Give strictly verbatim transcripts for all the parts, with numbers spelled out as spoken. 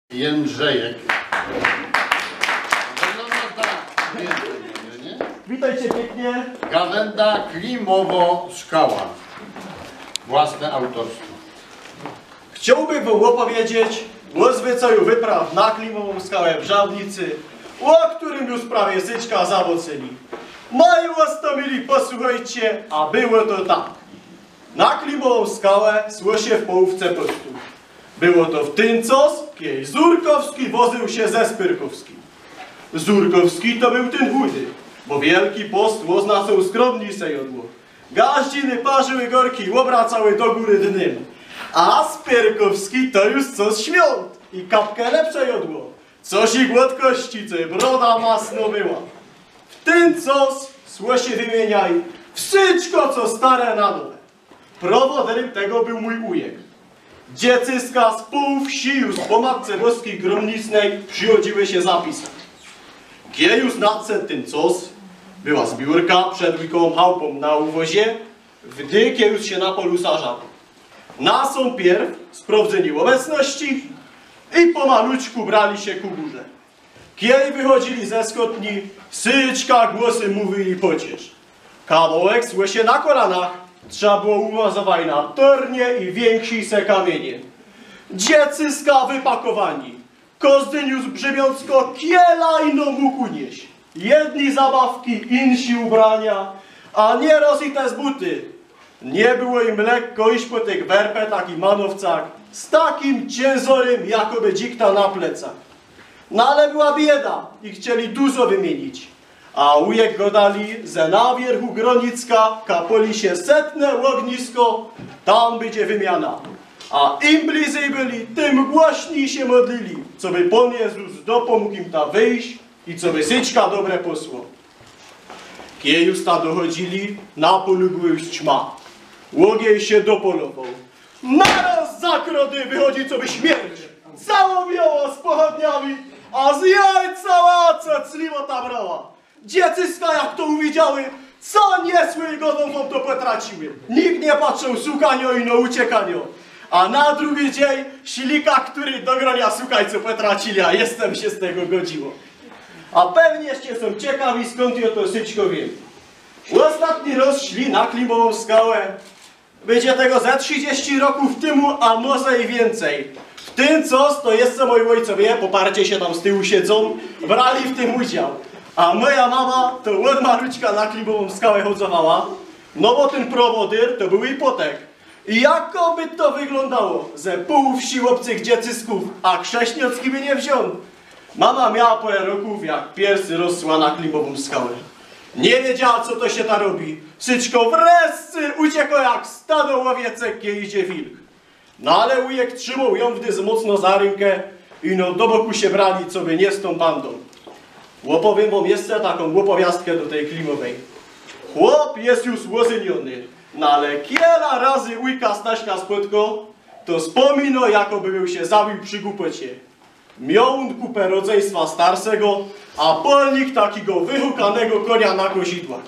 Jędrzejek. Wygląda tak, nie? Witajcie pięknie. Gawenda Klimowo-Skała. Własne autorstwo. Chciałbym wam opowiedzieć o zwyczaju wypraw na Klimową Skałę w Żabnicy, o którym już prawie Syczka zawocyli. Mają ostomili, posłuchajcie, a było to tak. Na Klimową Skałę szło się w połówce postu. Było to w Tyncos, kiedy Zurkowski wozył się ze Spyrkowskim. Zurkowski to był ten chudy, bo wielki post oznaczał skromniejsze jodło. Gaździny parzyły gorki i obracały do góry dnym. A Spyrkowski to już coś świąt i kapkę lepsze jodło. Coś i głodkości, co broda masno była. W Tyncos szło się wymieniaj wszystko, co stare na nowe. Prowodem tego był mój ujek. Dziecyska z pół wsi już po matce boskiej gromnicnej przychodziły się zapisać. Kiedy już nadszedł Tyncos, była zbiórka przed łyką chałupą na uwozie, wdy kiedy już się na polu sażało. Nasą pierw sprawdzeni obecności i pomalutku brali się ku górze. Kiedy wychodzili ze skotni, Syczka głosy mówili pociesz. Kawałek szło się na kolanach. Trzeba było umazować na tornie i więksi se kamienie. Dziecyska wypakowani. Kozdynius brzemiącko kielajno mógł unieść. Jedni zabawki, insi ubrania, a nieraz i te z buty. Nie było im lekko iść po tych werpetach i manowcach z takim ciężorem, jakoby dzikta na plecach. No ale była bieda i chcieli dużo wymienić. A ujek go dali, ze na wierchu Gronicka kapoli się setne ognisko, tam będzie wymiana. A im bliżej byli, tym głośniej się modlili, co by Pan Jezus dopomógł im ta wyjść i co by Syczka dobre posło. Kiedy już ta dochodzili, na polu była już ćma. Łogiej się dopolował. Naraz za krody wychodzi co by śmierć. Całowiało z pochodniami, a z jajca łaca climota brała. Dziecyska jak to uwidziały, co niesły godą to potraciły. Nikt nie patrzył sukanio i no uciekanio. A na drugi dzień silika, który do gronia sukaj co potracili, a jestem się z tego godziło. A pewnieście są ciekawi, skąd ja to Syczko wiem. Ostatni raz szli na Klimową Skałę. Będzie tego ze trzydzieści roków temu, a może i więcej. W tym coś to jeszcze moi ojcowie, poparcie się tam z tyłu siedzą, brali w tym udział. A moja mama to od maruczka na Klimową Skałę chodzowała, no bo ten prowodyr to był ipotek. I jakoby to wyglądało, ze pół wsi obcych dziecysków, a chrześniocki by nie wziął. Mama miała parę roków, jak pierwszy rosła na Klimową Skałę. Nie wiedziała, co to się ta robi. Syczko wreszcie uciekło jak stado łowiecek, kiedy idzie wilk. No ale ujek trzymał ją wdy mocno za rękę i no do boku się brali, co by nie z tą bandą. Opowiem wam jeszcze taką opowiastkę do tej Klimowej. Chłop jest już łozyniony, no ale kiela razy ujka Staśka spotko, to wspomino, jakoby był się zabił przy głupocie. Miał on kupę rodzeństwa starszego, a polnik takiego wyhukanego konia na kozidłach.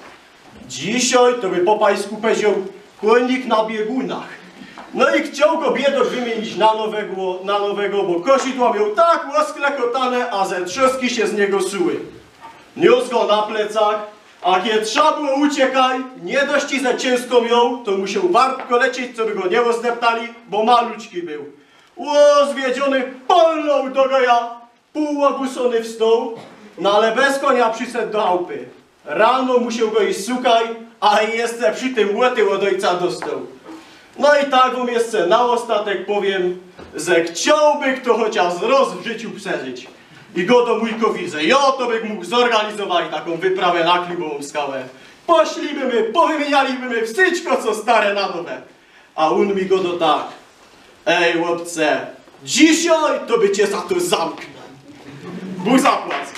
Dzisiaj to by po pańsku powiedział konik na biegunach. No i chciał go biedok wymienić na nowego, na nowego, bo kozidła miał tak łosklekotane, a ze trzoski się z niego suły. Niósł go na plecach, a kiedy trzeba było uciekaj, nie dość za ciężko miał, to musiał wartko lecieć, co by go nie ozdeptali, bo maluczki był. Ło, zwiedziony polnął do goja, półogusony wstał, no ale bez konia przyszedł do chałupy. Rano musiał go iść szukaj, a jeszcze przy tym łoty od ojca dostał. No i tak wam jeszcze na ostatek powiem, że chciałby kto chociaż raz w życiu przeżyć. I go do wujkowi, że ja to bych mógł zorganizować taką wyprawę na Klimową Skałę. Poszliby my, powymienialiby my wszystko co stare na nowe. A on mi go do tak. Ej chłopcze, dzisiaj to by cię za to zamknął. Bóg zapłać.